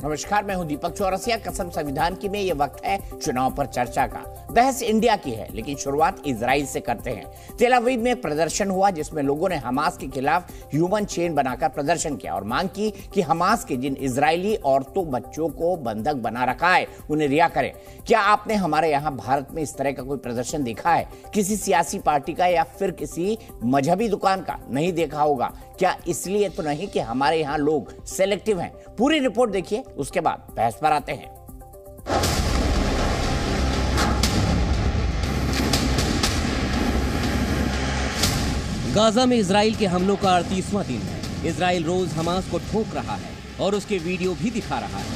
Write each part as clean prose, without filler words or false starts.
नमस्कार, मैं हूं दीपक चौरसिया। कसम संविधान की में ये वक्त है चुनाव पर चर्चा का। बहस इंडिया की है, लेकिन शुरुआत इजराइल से करते हैं। तेल अवीव में एक प्रदर्शन हुआ जिसमें लोगों ने हमास के खिलाफ ह्यूमन चेन बनाकर प्रदर्शन किया और मांग की कि हमास के जिन इजरायली औरतों बच्चों को बंधक बना रखा है उन्हें रिहा करें। क्या आपने हमारे यहाँ भारत में इस तरह का कोई प्रदर्शन देखा है? किसी सियासी पार्टी का या फिर किसी मजहबी दुकान का? नहीं देखा होगा। क्या इसलिए तो नहीं कि हमारे यहाँ लोग सेलेक्टिव हैं? पूरी रिपोर्ट देखिए, उसके बाद बहस पर आते हैं। गाजा में इजराइल के हमलों का 38वां दिन है। इजराइल रोज हमास को ठोक रहा है और उसके वीडियो भी दिखा रहा है।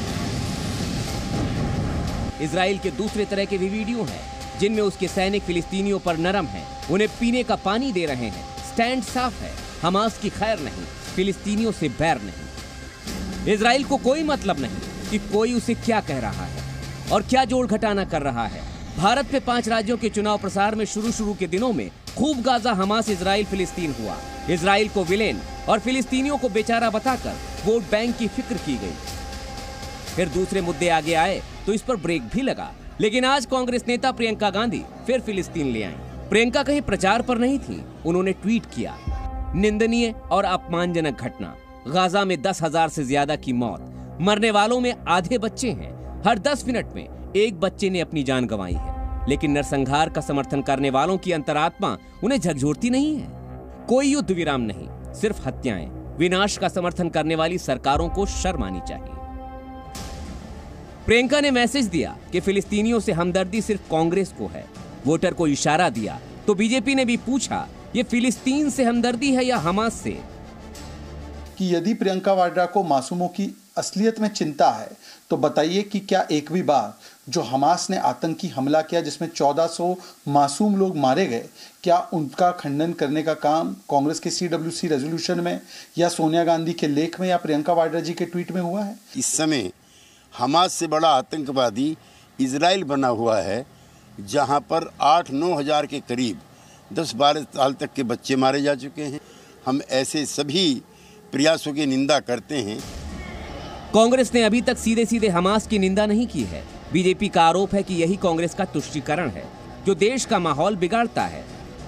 इजराइल के दूसरे तरह के भी वीडियो हैं जिनमें उसके सैनिक फिलिस्तीनियों पर नरम हैं, उन्हें पीने का पानी दे रहे हैं। स्टैंड साफ है, हमास की खैर नहीं, फिलिस्तीनियों से बैर नहीं। इजराइल को कोई मतलब नहीं कि कोई उसे क्या कह रहा है और क्या जोड़ घटाना कर रहा है। भारत में 5 राज्यों के चुनाव प्रसार में शुरू के दिनों में खूब गाजा हमास इजराइल फिलिस्तीन हुआ। इजराइल को विलेन और फिलिस्तीनियों को बेचारा बताकर वोट बैंक की फिक्र की गई। फिर दूसरे मुद्दे आगे आए तो इस पर ब्रेक भी लगा। लेकिन आज कांग्रेस नेता प्रियंका गांधी फिर फिलिस्तीन ले आईं। प्रियंका कहीं प्रचार पर नहीं थी, उन्होंने ट्वीट किया, निंदनीय और अपमानजनक घटना, गाजा में 10,000 से ज्यादा की मौत, मरने वालों में आधे बच्चे हैं, हर 10 मिनट में एक बच्चे ने अपनी जान गंवाई है। लेकिन नरसंहार का समर्थन करने वालों की अंतरात्मा उन्हें झकझोरती नहीं है। कोई युद्ध विराम नहीं, सिर्फ हत्याएं। विनाश का समर्थन करने वाली सरकारों को शर्म आनी चाहिए। प्रियंका ने मैसेज दिया कि फिलिस्तीनियों से हमदर्दी सिर्फ कांग्रेस को है। वोटर को इशारा दिया तो बीजेपी ने भी पूछा, ये फिलिस्तीन से हमदर्दी है या हमास से? कि यदि प्रियंका वाड्रा को मासूमों की असलियत में चिंता है तो बताइए कि क्या एक भी बार जो हमास ने आतंकी हमला किया जिसमें 1400 मासूम लोग मारे गए, क्या उनका खंडन करने का काम कांग्रेस के CWC रेजोल्यूशन में या सोनिया गांधी के लेख में या प्रियंका वाड्रा जी के ट्वीट में हुआ है? इस समय हमास से बड़ा आतंकवादी इजराइल बना हुआ है, जहां पर 8-9 हजार के करीब 10-12 साल तक के बच्चे मारे जा चुके हैं। हम ऐसे सभी प्रयासों की निंदा करते हैं। कांग्रेस ने अभी तक सीधे सीधे हमास की निंदा नहीं की है। बीजेपी का आरोप है कि यही कांग्रेस का तुष्टीकरण है जो देश का माहौल बिगाड़ता है।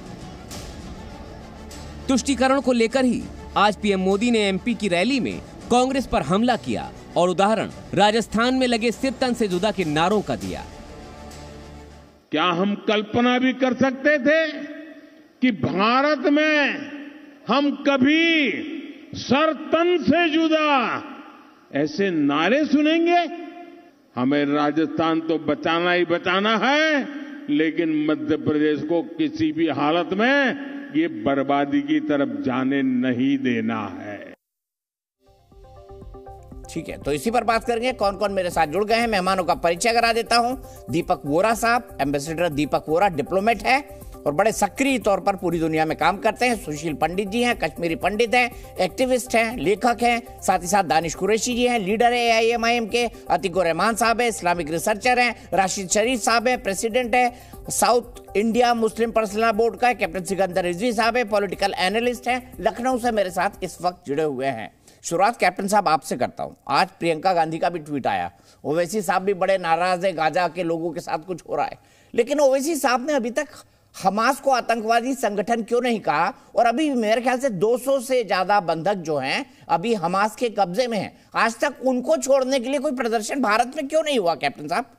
तुष्टीकरण को लेकर ही आज पीएम मोदी ने MP की रैली में कांग्रेस पर हमला किया और उदाहरण राजस्थान में लगे सिर तन से जुदा के नारों का दिया। क्या हम कल्पना भी कर सकते थे कि भारत में हम कभी सर तन से जुदा ऐसे नारे सुनेंगे? हमें राजस्थान तो बचाना ही बचाना है, लेकिन मध्य प्रदेश को किसी भी हालत में ये बर्बादी की तरफ जाने नहीं देना है। ठीक है, तो इसी पर बात करेंगे। कौन कौन मेरे साथ जुड़ गए हैं, मेहमानों का परिचय करा देता हूं। दीपक वोरा साहब, एम्बेसडर दीपक वोरा, डिप्लोमेट है और बड़े सक्रिय तौर पर पूरी दुनिया में काम करते हैं। सुशील पंडित जी हैं, कश्मीरी पंडित हैं, एक्टिविस्ट हैं, लेखक हैं। साथ ही साथ दानिश कुरैशी जी हैं, लीडर है AIMIM के। अतीकुर रहमान साहब है, इस्लामिक रिसर्चर हैं। राशिद शरीफ साहब है, प्रेसिडेंट है South India Muslim personal board का। कैप्टन सिकंदर रिजवी साहब है, पॉलिटिकल एनालिस्ट हैं, लखनऊ से मेरे साथ इस वक्त जुड़े हुए हैं। शुरुआत कैप्टन साहब आपसे करता हूं। आज प्रियंका गांधी का भी ट्वीट आया, ओवैसी साहब भी बड़े नाराज है, गाजा के लोगों के साथ कुछ हो रहा है। लेकिन ओवैसी साहब ने अभी तक हमास को आतंकवादी संगठन क्यों नहीं कहा? और अभी मेरे ख्याल से 200 से ज्यादा बंधक जो हैं अभी हमास के कब्जे में हैं। आज तक उनको छोड़ने के लिए कोई प्रदर्शन भारत में क्यों नहीं हुआ कैप्टन साहब?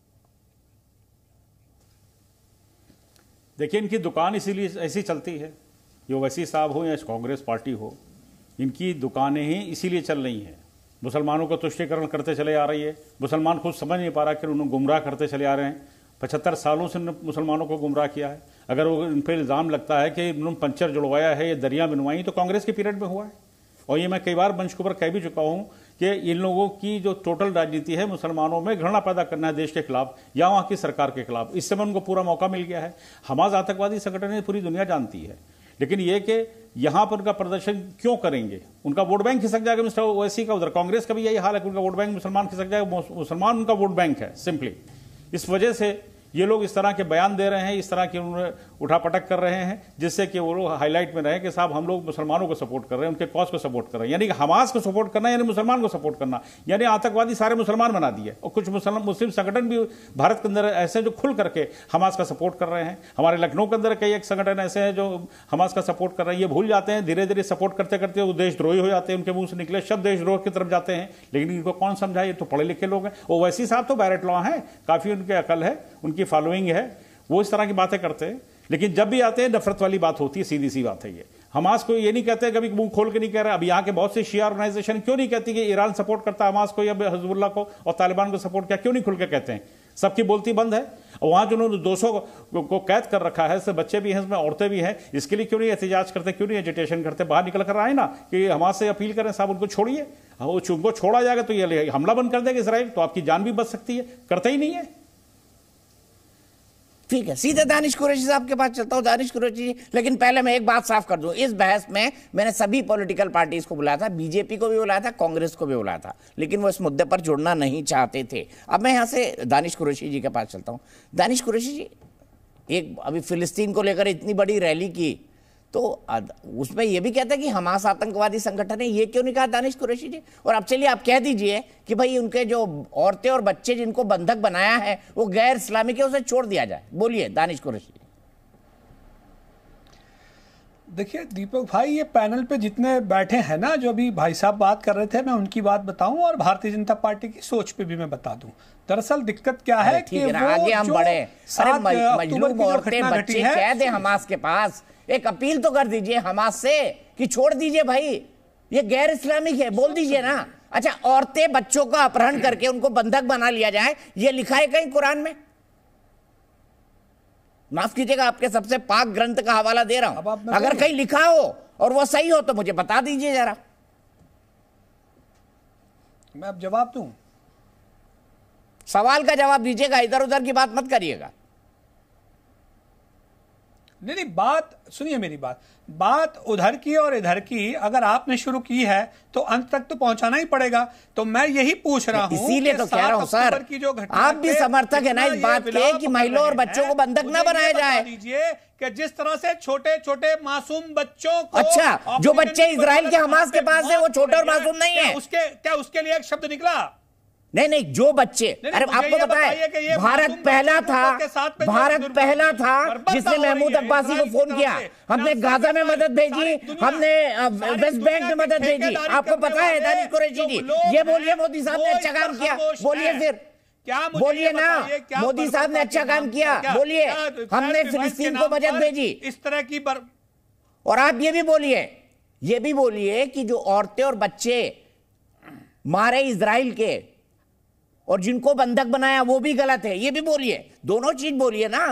देखिए, इनकी दुकान इसीलिए ऐसी चलती है, ये ओवैसी साहब हो या कांग्रेस पार्टी हो, इनकी दुकानें ही इसीलिए चल रही हैं। मुसलमानों का तुष्टीकरण करते चले आ रही है। मुसलमान खुद समझ नहीं पा रहा कि उन्हें गुमराह करते चले आ रहे हैं। 75 सालों से मुसलमानों को गुमराह किया है। अगर वो इन पर इल्ज़ाम लगता है कि उन्होंने पंचर जुड़वाया है, ये दरिया बनवाई, तो कांग्रेस के पीरियड में हुआ है। और ये मैं कई बार मंच के ऊपर कह भी चुका हूँ कि इन लोगों की जो टोटल राजनीति है, मुसलमानों में घृणा पैदा करना है देश के खिलाफ या वहाँ की सरकार के खिलाफ। इस समय उनको पूरा मौका मिल गया है। हमास आतंकवादी संगठन है, पूरी दुनिया जानती है। लेकिन ये कि यहां पर उनका प्रदर्शन क्यों करेंगे? उनका वोट बैंक खिसक जाएगा मिस्टर ओवैसी का। उधर कांग्रेस का भी यही हाल है कि उनका वोट बैंक मुसलमान खिसक जाएगा। मुसलमान उनका वोट बैंक है सिंपली। इस वजह से ये लोग इस तरह के बयान दे रहे हैं, इस तरह की उठापटक कर रहे हैं, जिससे कि वो लोग हाईलाइट में रहे कि साहब हम लोग मुसलमानों को सपोर्ट कर रहे हैं, उनके कॉज को सपोर्ट कर रहे हैं। यानी कि हमास को सपोर्ट करना यानी मुसलमान को सपोर्ट करना, यानी आतंकवादी सारे मुसलमान बना दिए। और कुछ मुस्लिम संगठन भी भारत के अंदर ऐसे जो खुल करके हमास का सपोर्ट कर रहे हैं। हमारे लखनऊ के अंदर कई एक संगठन ऐसे हैं जो हमास का सपोर्ट कर रहे हैं। ये भूल जाते हैं, धीरे धीरे सपोर्ट करते करते वो देशद्रोही हो जाते हैं, उनके मुंह से निकले शब्द देशद्रोह की तरफ जाते हैं। लेकिन इनको कौन समझाए, ये तो पढ़े लिखे लोग हैं। ओवैसी साहब तो बैरेट लॉ हैं, काफी उनके अकल है, उनकी फॉलोइंग है, वो इस तरह की बातें करते हैं। लेकिन जब भी आते हैं नफरत वाली बात होती है, सीधी सी बात है ये। हमास को ये नहीं कहते, कभी मुंह खोल के नहीं कह रहा। अब यहाँ के बहुत से शिया ऑर्गेनाइजेशन क्यों नहीं कहती कि ईरान सपोर्ट करता है हमास को या हिजबुल्लाह को और तालिबान को सपोर्ट किया, क्यों नहीं खुल के कहते हैं? सबकी बोलती बंद है। और वहां जो उन्होंने 200 को कैद कर रखा है, इससे बच्चे भी हैं, इसमें औरतें भी हैं, इसके लिए क्यों नहीं एहतजाज करते, क्यों नहीं एजिटेशन करते? बाहर निकल कर आए ना कि हमास से अपील करें साहब उनको छोड़िए। उनको छोड़ा जाएगा तो ये हमला बंद कर देगा इसराइल, तो आपकी जान भी बच सकती है। करते ही नहीं है। ठीक है, सीधे दानिश कुरैशी साहब के पास चलता हूं। दानिश कुरैशी जी, लेकिन पहले मैं एक बात साफ कर दूं, इस बहस में मैंने सभी पॉलिटिकल पार्टीज को बुलाया था, बीजेपी को भी बुलाया था, कांग्रेस को भी बुलाया था, लेकिन वो इस मुद्दे पर जुड़ना नहीं चाहते थे। अब मैं यहां से दानिश कुरैशी जी के पास चलता हूं। दानिश कुरैशी जी, एक अभी फिलिस्तीन को लेकर इतनी बड़ी रैली की, तो उसमें यह भी कहता है कि हमास आतंकवादी संगठन है, ये क्यों नहीं कहा दानिश कुरैशी जी? और अब चलिए आप कह दीजिए कि भाई उनके जो औरतें और बच्चे जिनको बंधक बनाया है वो गैर इस्लामिक है, उसे छोड़ दिया जाए। बोलिए दानिश कुरैशी। देखिए दीपक भाई, ये पैनल पे जितने बैठे हैं ना, जो अभी भाई साहब बात कर रहे थे, मैं उनकी बात बताऊं और भारतीय जनता पार्टी की सोच पे भी मैं बता दूं। दरअसल दिक्कत क्या है कि वो आगे हम बढ़े, अरे मजलूम औरतें बच्चे कैद है हमास के पास, एक अपील तो कर दीजिए हमास से कि छोड़ दीजिए भाई, ये गैर इस्लामिक है, बोल दीजिए ना। अच्छा, औरतें बच्चों का अपहरण करके उनको बंधक बना लिया जाए, ये लिखा है कहीं कुरान में? माफ कीजिएगा, आपके सबसे पाक ग्रंथ का हवाला दे रहा हूं, अगर कहीं लिखा हो और वो सही हो तो मुझे बता दीजिए जरा। मैं अब जवाब दूं? सवाल का जवाब दीजिएगा, इधर उधर की बात मत करिएगा। नहीं, बात सुनिए, मेरी बात उधर की और इधर की अगर आपने शुरू की है तो अंत तक तो पहुंचाना ही पड़ेगा। तो मैं यही पूछ रहा हूं, इसीलिए तो कह रहा हूं सर, आप भी समर्थक है ना इस बात के कि महिलाओं और बच्चों को बंधक ना बनाया जाए। दीजिए कि जिस तरह से छोटे छोटे मासूम बच्चों को, अच्छा, जो बच्चे इजराइल के हमास के पास है वो छोटे और मासूम नहीं है, उसके लिए एक शब्द निकला? नहीं, जो बच्चे, अरे आपको पता है भारत पहला था जिसने महमूद अब्बासी को फोन किया। हमने गाजा में मदद भेजी, हमने वेस्ट बैंक में मदद भेजी, आपको पता है दानिश कुरैशी जी। ये बोलिए मोदी साहब ने अच्छा काम किया, बोलिए फिर, बोलिए ना मोदी साहब ने अच्छा काम किया, बोलिए हमने फिलिस्तीन को मदद भेजी इस तरह की। और आप ये भी बोलिए कि जो औरतें और बच्चे मारे इजराइल के और जिनको बंधक बनाया वो भी गलत है, ये भी बोलिए, दोनों चीज बोलिए ना।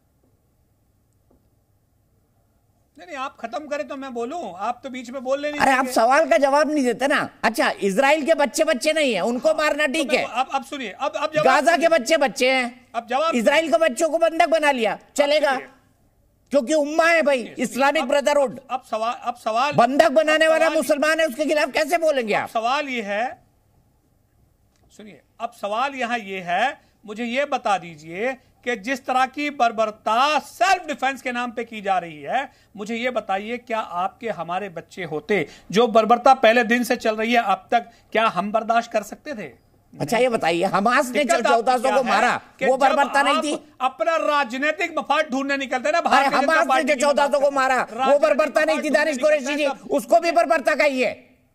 नहीं, आप खत्म करें तो मैं बोलूं, आप तो बीच में बोल लेंगे। अरे आप सवाल का जवाब नहीं देते ना। अच्छा, इजराइल के बच्चे नहीं है, उनको मारना ठीक है। अब सुनिए, अब गाजा के बच्चे हैं, अब जवाब, इजराइल के बच्चों को बंधक बना लिया, चलेगा, क्योंकि उम्मा है भाई, इस्लामिक ब्रदरहुड। अब सवाल बंधक बनाने वाला मुसलमान है, उसके खिलाफ कैसे बोलेंगे आप? सवाल ये है, सुनिए, अब सवाल यहां ये है, मुझे ये बता दीजिए कि जिस तरह की बर्बरता सेल्फ डिफेंस के नाम पे की जा रही है, मुझे ये बताइए, क्या आपके हमारे बच्चे होते जो बर्बरता पहले दिन से चल रही है अब तक, क्या हम बर्दाश्त कर सकते थे? अच्छा ये बताइए, हमास ने 1400 को मारा, वो बर्बरता नहीं थी? अपना राजनीतिक मफाद ढूंढने निकलते ना, हमास ने 1400 को मारा, वो बर्बरता नहीं थी दानिश कुरैशी जी, उसको भी बर्बरता कहिए।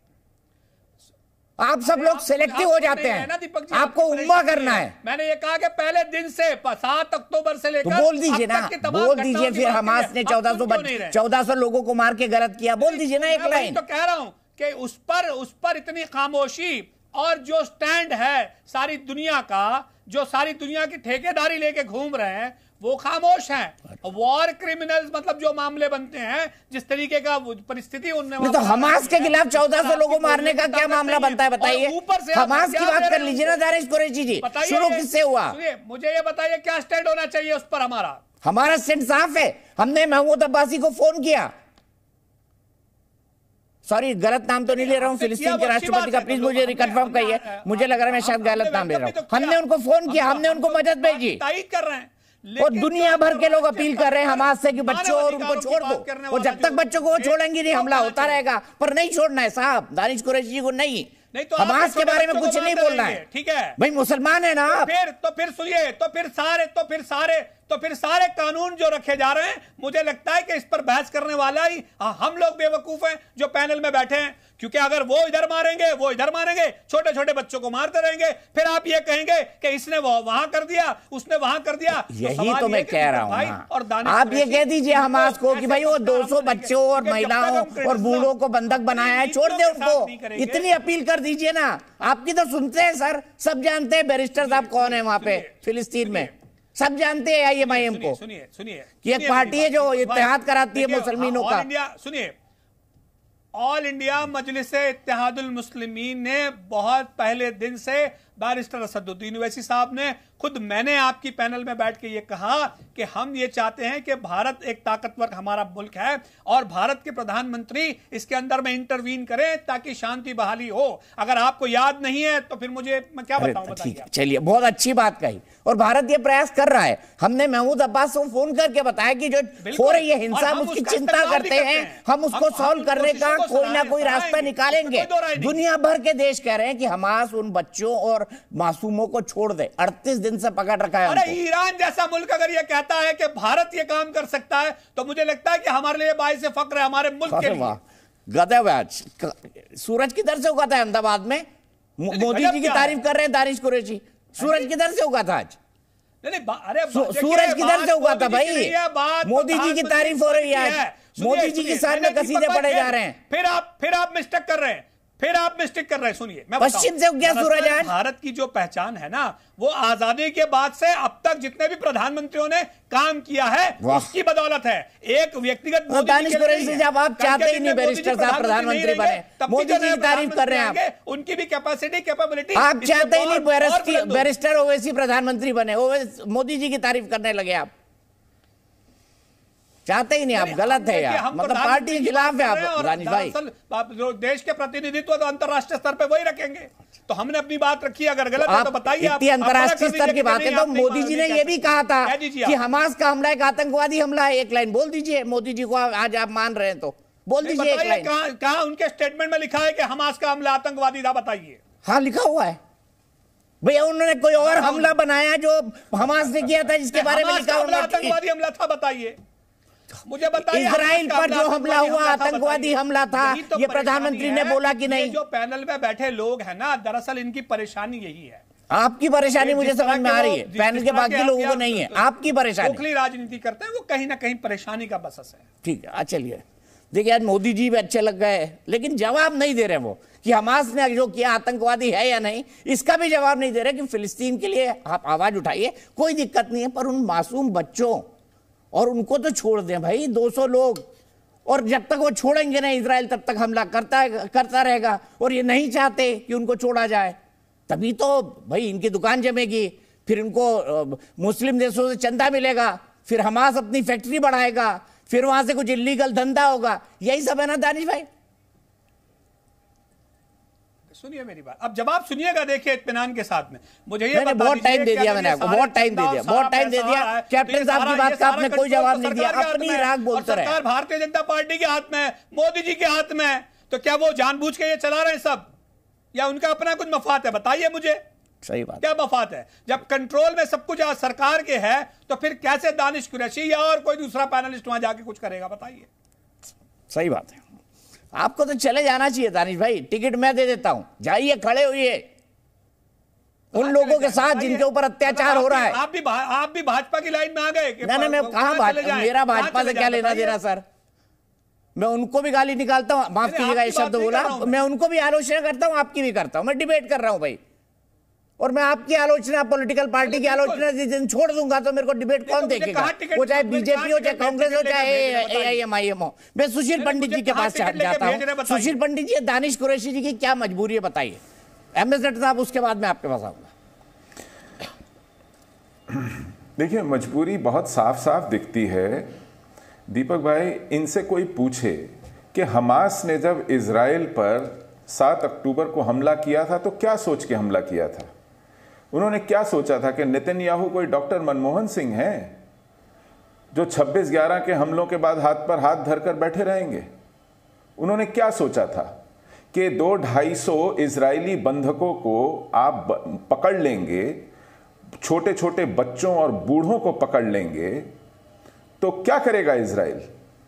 आप सब लोग सिलेक्टिव हो जाते हैं, आपको उम्मा करना है। मैंने ये कहा कि पहले दिन से 7 अक्टूबर से लेकर, तो बोल दीजिए ना, बोल दीजिए फिर हमास ने 1400 लोगों को मार के गलत किया, बोल दीजिए ना एक लाइन। तो कह रहा हूं कि उस पर इतनी खामोशी, और जो स्टैंड है सारी दुनिया का, जो सारी दुनिया की ठेकेदारी लेके घूम रहे हैं, वो खामोश हैं। वॉर क्रिमिनल्स मतलब जो मामले बनते हैं, जिस तरीके का परिस्थिति उनने, तो हमास के खिलाफ 1400 लोगों मारने का क्या मामला बनता है बताइए? ऊपर से हमास की बात कर लीजिए ना दानिश कुरैशी जी, शुरू किससे हुआ? मुझे ये बताइए क्या स्टैंड होना चाहिए उस पर? हमारा स्टैंड साफ है, हमने महमूद अब्बासी को फोन किया, सॉरी गलत नाम तो नहीं ले रहा हूं, फिलिस्तीन के राष्ट्रपति का, प्लीज मुझे रिकन्फर्म करिए, मुझे लग रहा है मैं शायद गलत नाम ले रहा हूं। हमने उनको फोन किया, हमने उनको मदद भेजी। तायीद कर रहे हैं, और दुनिया भर के लोग अपील कर रहे हैं हमास से कि बच्चों और उनको छोड़ दो, और जब तक बच्चों को वो छोड़ेंगे नहीं हमला होता रहेगा, पर नहीं छोड़ना है साहब दानिश कुरैशी जी को। नहीं तो हमास के बारे में कुछ नहीं बोलना है, ठीक है भाई मुसलमान है ना। तो फिर सुनिए, तो फिर सारे कानून जो रखे जा रहे हैं, मुझे लगता है कि इस पर बहस करने वाला ही हम लोग बेवकूफ हैं जो पैनल में बैठे हैं, क्योंकि अगर वो इधर मारेंगे वो इधर मारेंगे, छोटे छोटे बच्चों को मारते रहेंगे, फिर आप ये कहेंगे कि इसने वहां कर दिया उसने वहां कर दिया। यही तो मैं कह रहा हूं, आप ये कह दीजिए हमास को कि भाई वो 200 बच्चों और महिलाओं और बूढ़ों को बंधक बनाया है, छोड़ दे उनको, इतनी अपील कर दीजिए ना। आपकी तो सुनते हैं सर, सब जानते हैं बैरिस्टर साहब कौन है वहां पे फिलिस्तीन में, सब जानते हैं IMIM को। सुनिए कि एक पार्टी है जो इत्तेहाद कराती है मुसलमानों का। सुनिए, ऑल इंडिया मजलिस इत्तेहादुल मुस्लिमीन ने बहुत पहले दिन से बैरिस्टर असदुद्दीन ओवैसी साहब ने खुद, मैंने आपकी पैनल में बैठ के ये कहा कि हम ये चाहते हैं कि भारत एक ताकतवर हमारा मुल्क है और भारत के प्रधानमंत्री इसके अंदर में इंटरवीन करें ताकि शांति बहाली हो। अगर आपको याद नहीं है तो फिर मैं क्या बताऊं, बताइए। चलिए, बहुत अच्छी बात कही, और भारत ये प्रयास कर रहा है। हमने महमूद अब्बास को फोन करके बताया कि जो हो रही है हिंसा, हम उसकी चिंता करते हैं, हम उसको सॉल्व करने का कोई ना कोई रास्ता निकालेंगे। दुनिया भर के देश कह रहे हैं कि हमास उन बच्चों और मासूमों को छोड़ दे, 38 दिन से पकड़ रखा है। अरे ईरान जैसा मुल्क अगर ये कहता है कि भारत ये काम कर सकता है तो मुझे लगता है कि हमारे लिए बाइस फख्र है हमारे मुल्क के लिए। गधा आज सूरज किधर से उगा था अहमदाबाद में? मोदी जी की तारीफ कर रहे हैं दानिश कुरैशी, सूरज किधर से उगा था आज? अरे सूरज किधर से उगा था भाई? मोदी जी की तारीफ हो रही है आज, मोदी जी के सामने कसीदे पढ़े जा रहे हैं। फिर आप मिस्टेक कर रहे हैं, सुनिए, मैं पश्चिम से क्या सूरज आज? भारत की जो पहचान है ना, वो आजादी के बाद से अब तक जितने भी प्रधानमंत्रियों ने काम किया है उसकी बदौलत है। एक व्यक्तिगत दानिश कुरैशी जब आप चाहते ही नहीं बैरिस्टर साहब प्रधानमंत्री बने, मोदी जी की तारीफ कर रहे हैं आप, उनकी भी कैपेसिटी कैपेबिलिटी आप चाहते ही नहीं बैरिस्टर ओवैसी प्रधानमंत्री बने, मोदी जी की तारीफ करने लगे आप, चाहते ही नहीं आप। गलत है यार, मतलब पार्टी के खिलाफ है आप दानिश भाई। जो देश के प्रतिनिधित्व तो अंतर्राष्ट्रीय स्तर पे वही रखेंगे, तो हमने अपनी बात रखी, अगर गलत है तो बताइए। इतनी अंतर्राष्ट्रीय स्तर की बात है तो मोदी जी ने यह भी कहा था कि हमास का हमला एक आतंकवादी हमला है। एक लाइन बोल दीजिए, मोदी जी को आज आप मान रहे हैं तो बोल दीजिए एक लाइन। कहां उनके स्टेटमेंट में लिखा है कि हमास का हमला आतंकवादी था? बताइए। हाँ लिखा हुआ है भैया, उन्होंने कोई और हमला बनाया जो हमास ने किया था जिसके बारे में लिखा हुआ आतंकवादी हमला था? बताइए मुझे, बताइए। इजराइल पर जो हमला हुआ आतंकवादी हमला था, ये प्रधानमंत्री ने बोला कि नहीं? जो पैनल में बैठे लोग हैं ना, दरअसल इनकी परेशानी यही है। आपकी परेशानी मुझे समझ में आ रही है, पैनल के बाकी लोगों को नहीं है। आपकी परेशानी, खोखली राजनीति करते हैं वो, कहीं ना कहीं परेशानी का बसस है। ठीक है, चलिए। देखिए आज मोदी जी भी अच्छे लग गए, लेकिन जवाब नहीं दे रहे वो कि हमास ने जो किया आतंकवादी है या नहीं, इसका भी जवाब नहीं दे रहे कि फिलिस्तीन के लिए आप आवाज उठाइए, कोई दिक्कत नहीं है, पर उन मासूम बच्चों और उनको तो छोड़ दें भाई, 200 लोग, और जब तक वो छोड़ेंगे ना इजराइल तब तक हमला करता रहेगा, और ये नहीं चाहते कि उनको छोड़ा जाए। तभी तो भाई इनकी दुकान जमेगी, फिर इनको मुस्लिम देशों से चंदा मिलेगा, फिर हमास अपनी फैक्ट्री बढ़ाएगा, फिर वहां से कुछ इलीगल धंधा होगा। यही सब है ना दानिश भाई? सुनिए मेरी बात, अब जवाब सुनिएगा, देखिए इत्मीनान के साथ में। मुझे ये बहुत टाइम दे दिया मैंने आपको, बहुत टाइम दे दिया। कैप्टन साहब की बात का आपने कोई जवाब नहीं दिया, अपनी राग बोलते रहे। सरकार भारतीय जनता पार्टी के हाथ में, मोदी जी के हाथ में, तो क्या वो जानबूझ के ये चला रहे हैं सब, या उनका अपना कुछ मफाद है? बताइए मुझे, सही बात, क्या मफाद है? जब कंट्रोल में सब कुछ सरकार के है तो फिर कैसे दानिश कुरैशी या और कोई दूसरा पैनलिस्ट वहां जाके कुछ करेगा? बताइए। सही बात है, आपको तो चले जाना चाहिए दानिश भाई, टिकट मैं दे देता हूं, जाइए खड़े होइए उन लोगों के साथ जिनके ऊपर अत्याचार हो रहा है। आप भी भाजपा की लाइन में आ गए? नहीं, मैं कहां भाजपा, मेरा भाजपा से क्या लेना देना सर? मैं उनको भी गाली निकालता हूं, माफ कीजिएगा ये शब्द बोला, मैं उनको भी आलोचना करता हूं, आपकी भी करता हूं, मैं डिबेट कर रहा हूं भाई। और मैं आपकी आलोचना, पॉलिटिकल पार्टी की आलोचना जिस दिन छोड़ दूंगा तो मेरे को डिबेट कौन देखेगा? वो चाहे बीजेपी हो, चाहे कांग्रेस हो, चाहे AIMIM हो। मैं सुशील पंडित जी के पास जाता हूं। सुशील पंडित जी, दानिश कुरैशी जी की क्या मजबूरी है बताइए? एम्बेसडर साहब, उसके बाद मैं आपके पास आऊंगा। देखिए, मजबूरी बहुत साफ साफ दिखती है दीपक भाई। इनसे कोई पूछे कि हमास ने जब इजराइल पर 7 अक्टूबर को हमला किया था तो क्या सोच के हमला किया था? उन्होंने क्या सोचा था कि नेतन्याहू कोई डॉक्टर मनमोहन सिंह है जो 26/11 के हमलों के बाद हाथ पर हाथ धरकर बैठे रहेंगे? उन्होंने क्या सोचा था कि 200-250 इजरायली बंधकों को आप पकड़ लेंगे, छोटे छोटे बच्चों और बूढ़ों को पकड़ लेंगे तो क्या करेगा इजराइल?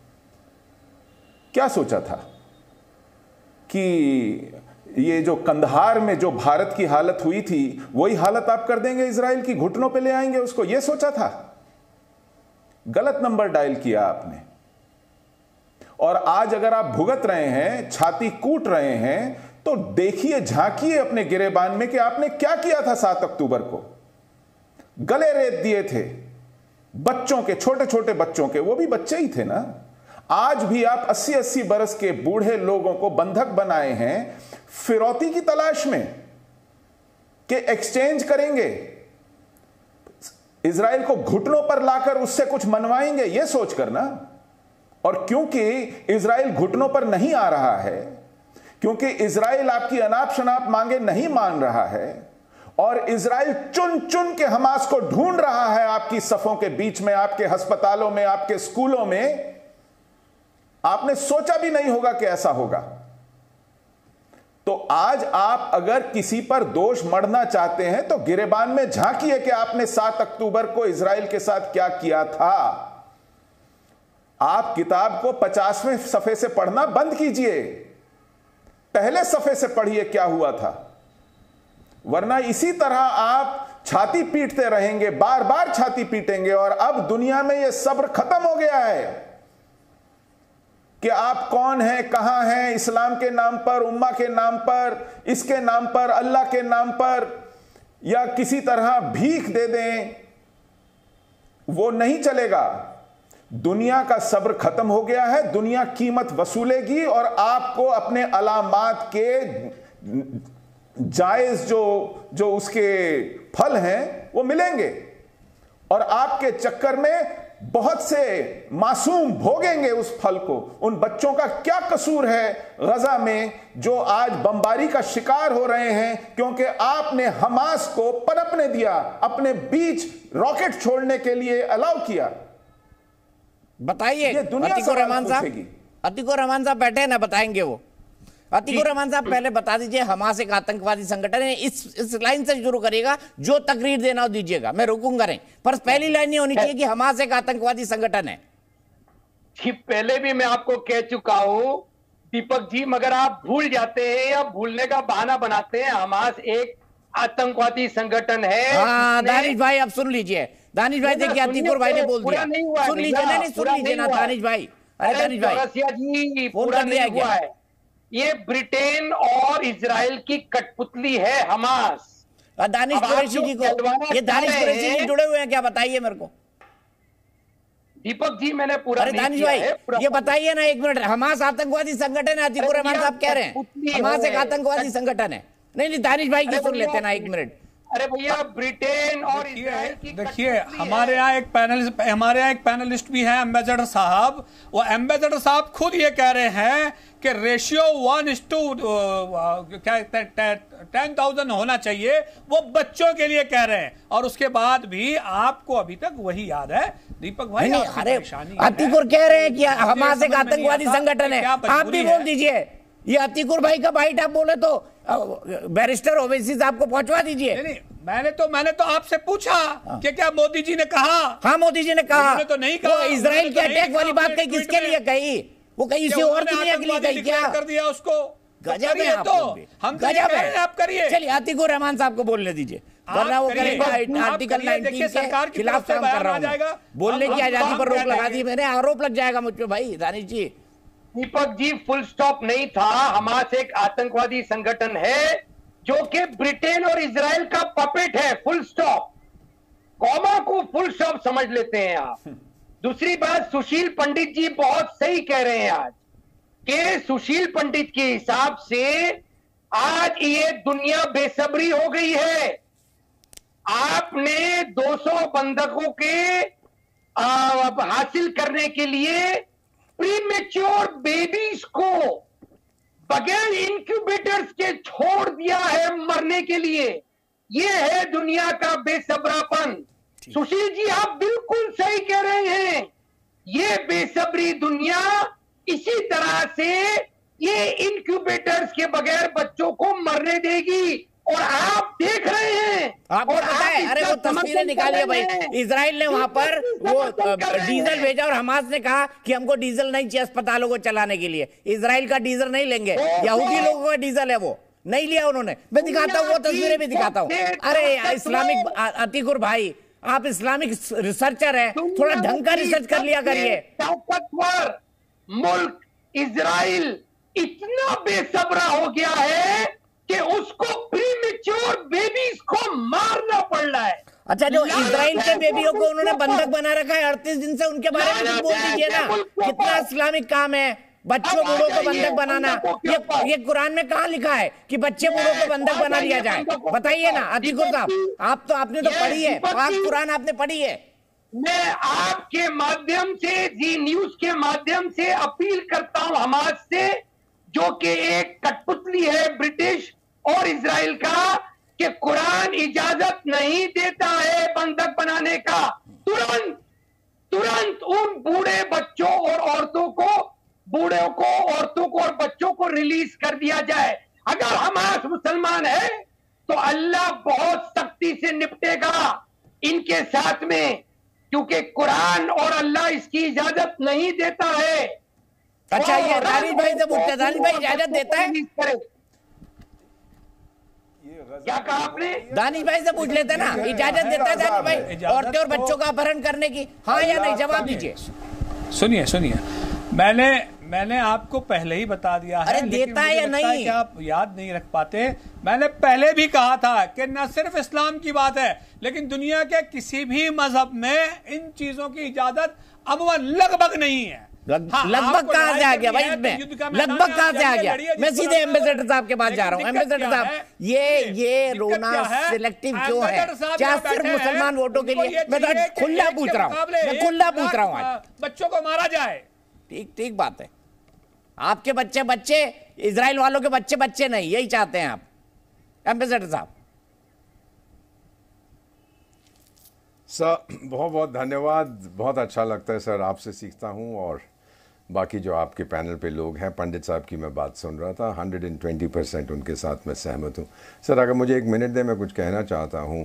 क्या सोचा था कि ये जो कंधार में जो भारत की हालत हुई थी वही हालत आप कर देंगे इजराइल की, घुटनों पे ले आएंगे उसको? ये सोचा था? गलत नंबर डायल किया आपने। और आज अगर आप भुगत रहे हैं, छाती कूट रहे हैं, तो देखिए, झांकिए अपने गिरेबान में कि आपने क्या किया था 7 अक्टूबर को। गले रेत दिए थे बच्चों के, छोटे छोटे बच्चों के, वो भी बच्चे ही थे ना। आज भी आप 80-80 बरस के बूढ़े लोगों को बंधक बनाए हैं फिरौती की तलाश में कि एक्सचेंज करेंगे, इजराइल को घुटनों पर लाकर उससे कुछ मनवाएंगे, यह सोचकर ना। और क्योंकि इजराइल घुटनों पर नहीं आ रहा है, क्योंकि इजराइल आपकी अनाप शनाप मांगे नहीं मान रहा है, और इजराइल चुन चुन के हमास को ढूंढ रहा है आपकी सफों के बीच में, आपके अस्पतालों में, आपके स्कूलों में, आपने सोचा भी नहीं होगा कि ऐसा होगा। तो आज आप अगर किसी पर दोष मढ़ना चाहते हैं तो गिरेबान में झांकिए कि आपने 7 अक्टूबर को इजराइल के साथ क्या किया था। आप किताब को 50वें सफे से पढ़ना बंद कीजिए, पहले सफे से पढ़िए क्या हुआ था, वरना इसी तरह आप छाती पीटते रहेंगे, बार बार छाती पीटेंगे। और अब दुनिया में यह सब्र खत्म हो गया है कि आप कौन हैं, कहां हैं, इस्लाम के नाम पर, उम्मा के नाम पर, इसके नाम पर, अल्लाह के नाम पर, या किसी तरह भीख दे दें, वो नहीं चलेगा। दुनिया का सब्र खत्म हो गया है, दुनिया कीमत वसूलेगी और आपको अपने अलामात के जायज जो उसके फल हैं वो मिलेंगे। और आपके चक्कर में बहुत से मासूम भोगेंगे उस फल को। उन बच्चों का क्या कसूर है गजा में जो आज बमबारी का शिकार हो रहे हैं, क्योंकि आपने हमास को पनपने दिया, अपने बीच रॉकेट छोड़ने के लिए अलाउ किया। बताइए अतीकुर रहमान साहब बैठे हैं ना, बताएंगे वो। अतीकुर रहमान साहब पहले बता दीजिए, हमास एक आतंकवादी संगठन है। इस लाइन से शुरू करिएगा, जो तकरीर देना हो दीजिएगा, मैं रोकूंगा नहीं, पर पहली लाइन नहीं होनी चाहिए कि हमास एक आतंकवादी संगठन है। जी पहले भी मैं आपको कह चुका हूं दीपक जी, मगर आप भूल जाते हैं या भूलने का बहाना बनाते हैं। हमास एक आतंकवादी संगठन है। हाँ दानिश भाई, अब सुन लीजिए। दानिश भाई देखिए, अतीकुर भाई ने बोल दिया, सुन लीजिए। नहीं सुन लीजिए ना दानिश भाई। अरे दानिश भाई पूरा नहीं हुआ है। ये ब्रिटेन और इजराइल की कठपुतली है हमास। दानिश कुरैशी जी को, ये दानिश कुरैशी जी जुड़े हुए हैं क्या, बताइए मेरे को। दीपक जी मैंने पूरा अरे दानिश भाई ये बताइए ना, एक मिनट। हमास आतंकवादी संगठन है, अतीकुर रहमान साहब कह रहे हैं हमास एक आतंकवादी संगठन है। नहीं दानिश भाई की सुन लेते ना, 1 मिनट। अरे भैया ब्रिटेन और इजराइल की, देखिए हमारे यहाँ एक पैनलिस्ट भी है, एम्बेसडर साहब। वो एम्बेसडर साहब खुद ये कह रहे हैं कि रेशियो 10,000 होना चाहिए, वो बच्चों के लिए कह रहे हैं। और उसके बाद भी आपको अभी तक वही याद है दीपक भाई। अरे अतीकुर कह रहे हैं कि हमास एक आतंकवादी संगठन है, आप भी बोल दीजिए। ये अतीकुर भाई का बाइट आप बोले तो बैरिस्टर ओवैसी साहब को पहुंचवा दीजिए। नहीं, मैंने तो आपसे पूछा कि क्या मोदी जी ने कहा। हाँ मोदी जी ने कहा, तो नहीं कहा। इजराइल के अटैक वाली बात कही, किसके लिए कही? वो कहीं से और दुनिया के लिए कही क्या? कर दिया उसको। गजब है, तो हम गजब है, आप करिए। चलिए अतीकुर रहमान साहब को बोलने दीजिए, वरना वो करेगा आर्टिकल 19 के खिलाफ काम कर रहा हूँ। बोलने की आजादी पर रोक लगा दी मैंने, आरोप लग जाएगा मुझ पे भाई। दानिश जी, दीपक जी फुल स्टॉप नहीं था। हमास एक आतंकवादी संगठन है जो कि ब्रिटेन और इजराइल का पपेट है, फुल स्टॉप। कॉमा को फुल स्टॉप समझ लेते हैं आप। दूसरी बात, सुशील पंडित जी बहुत सही कह रहे हैं आज कि सुशील पंडित के हिसाब से आज ये दुनिया बेसब्री हो गई है। आपने 200 बंधकों के हासिल करने के लिए प्रीमेच्योर बेबीज को बगैर इंक्यूबेटर्स के छोड़ दिया है मरने के लिए। ये है दुनिया का बेसब्रापन। सुशील जी आप बिल्कुल सही कह रहे हैं, ये बेसब्री दुनिया इसी तरह से ये इनक्यूबेटर्स के बगैर बच्चों को मरने देगी। और आप देख रहे हैं, आपको पता है, अरे वो तस्वीरें निकालिए भाई, इजराइल ने वहां पर वो डीजल भेजा और हमास ने कहा कि हमको डीजल नहीं चाहिए अस्पतालों को चलाने के लिए, इजराइल का डीजल नहीं लेंगे, यहूदी लोगों का डीजल है वो नहीं लिया उन्होंने। मैं दिखाता हूँ, वो तस्वीरें भी दिखाता हूँ। अरे इस्लामिक अतीकुर भाई, आप इस्लामिक रिसर्चर हैं, थोड़ा ढंग का रिसर्च कर लिया करिए। ताकतवर मुल्क इजराइल इतना बेसब्रा हो गया है कि उसको प्रीमेच्योर बेबीज को मारना पड़ रहा है। अच्छा, जो इजराइल के बेबियों को उन्होंने बंधक बना रखा है 38 दिन से, उनके बारे में कुछ बोल दीजिए ना। कितना इस्लामिक काम है बच्चों बूढ़ों को बंधक बनाना। ये कुरान में कहाँ लिखा है कि बच्चे बूढ़ों को बंधक बना दिया जाए? बताइए ना अतीकुर साहब, आपने तो पढ़ी है, पाक कुरान आपने पढ़ी है। मैं आपके माध्यम से, जी न्यूज के माध्यम से अपील करता हूं हमास से, जो कि एक कठपुतली है ब्रिटिश और इजराइल का, कि कुरान इजाजत नहीं देता है बंधक बनाने का। तुरंत उन बूढ़े बच्चों और औरतों को, बूढ़ों को, औरतों को और बच्चों को रिलीज कर दिया जाए। अगर हमास मुसलमान है तो अल्लाह बहुत सख्ती से निपटेगा इनके साथ में, क्योंकि कुरान और अल्लाह इसकी इजाजत नहीं देता है। अच्छा, ये दानिश भाई से पूछते हैं, दानिश भाई इजाजत देता है? क्या कहा आपने? दानिश भाई से पूछ लेते ना, इजाजत देता है दानिश भाई औरतें और बच्चों का अपहरण करने की? हाँ या नहीं, जवाब दीजिए। सुनिए, मैंने आपको पहले ही बता दिया है। अरे देता है या नहीं? कि आप याद नहीं रख पाते। मैंने पहले भी कहा था कि न सिर्फ इस्लाम की बात है, लेकिन दुनिया के किसी भी मजहब में इन चीजों की इजाजत अमूमन लगभग नहीं है। लगभग कहां से आ गया भाई इसमें? लगभग कहां से आ गया? मैं सीधे एम्बेसडर साहब के पास जा रहा हूं। एम्बेसडर साहब, ये रोना सिलेक्टिव क्यों है? क्या सिर्फ मुसलमान वोटों के लिए? मैं तो खुला पूछ रहा हूं, मैं खुला पूछ रहा हूं आज। बच्चों को मारा जाए, ठीक बात है। आपके बच्चे इजराइल वालों के बच्चे नहीं, यही चाहते हैं आप एम्बेसडर साहब। सर बहुत बहुत धन्यवाद, बहुत अच्छा लगता है सर, आपसे सीखता हूं। और बाकी जो आपके पैनल पे लोग हैं, पंडित साहब की मैं बात सुन रहा था, 120% उनके साथ मैं सहमत हूं। सर अगर मुझे 1 मिनट दे, मैं कुछ कहना चाहता हूं।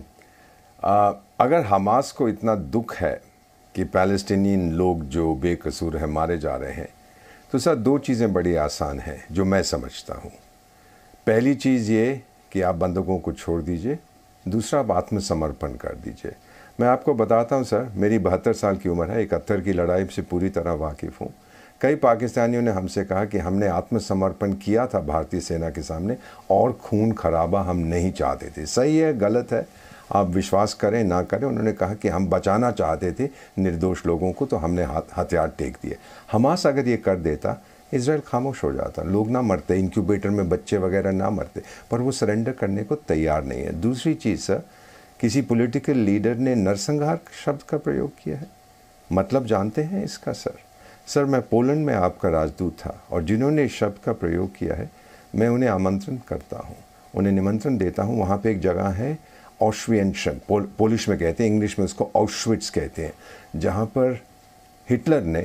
अगर हमास को इतना दुख है कि पैलेस्टीनियन लोग जो बेकसूर है मारे जा रहे हैं, तो सर 2 चीज़ें बड़ी आसान हैं जो मैं समझता हूँ। पहली चीज़ ये कि आप बंदूकों को छोड़ दीजिए, दूसरा आप आत्मसमर्पण कर दीजिए। मैं आपको बताता हूँ सर, मेरी 72 साल की उम्र है, 71 की लड़ाई से पूरी तरह वाकिफ़ हूँ। कई पाकिस्तानियों ने हमसे कहा कि हमने आत्मसमर्पण किया था भारतीय सेना के सामने और खून खराबा हम नहीं चाहते थे। सही है, गलत है, आप विश्वास करें ना करें, उन्होंने कहा कि हम बचाना चाहते थे निर्दोष लोगों को, तो हमने हथियार टेक दिए। हमास अगर ये कर देता, इजराइल खामोश हो जाता, लोग ना मरते, इंक्यूबेटर में बच्चे वगैरह ना मरते, पर वो सरेंडर करने को तैयार नहीं है। दूसरी चीज़ सर, किसी पॉलिटिकल लीडर ने नरसंहार शब्द का प्रयोग किया है, मतलब जानते हैं इसका सर मैं पोलैंड में आपका राजदूत था, और जिन्होंने इस शब्द का प्रयोग किया है, मैं उन्हें आमंत्रण करता हूँ, उन्हें निमंत्रण देता हूँ। वहाँ पे एक जगह है ऑश्वियनशन, पोलिश में कहते हैं, इंग्लिश में उसको ऑश्विट्स कहते हैं, जहाँ पर हिटलर ने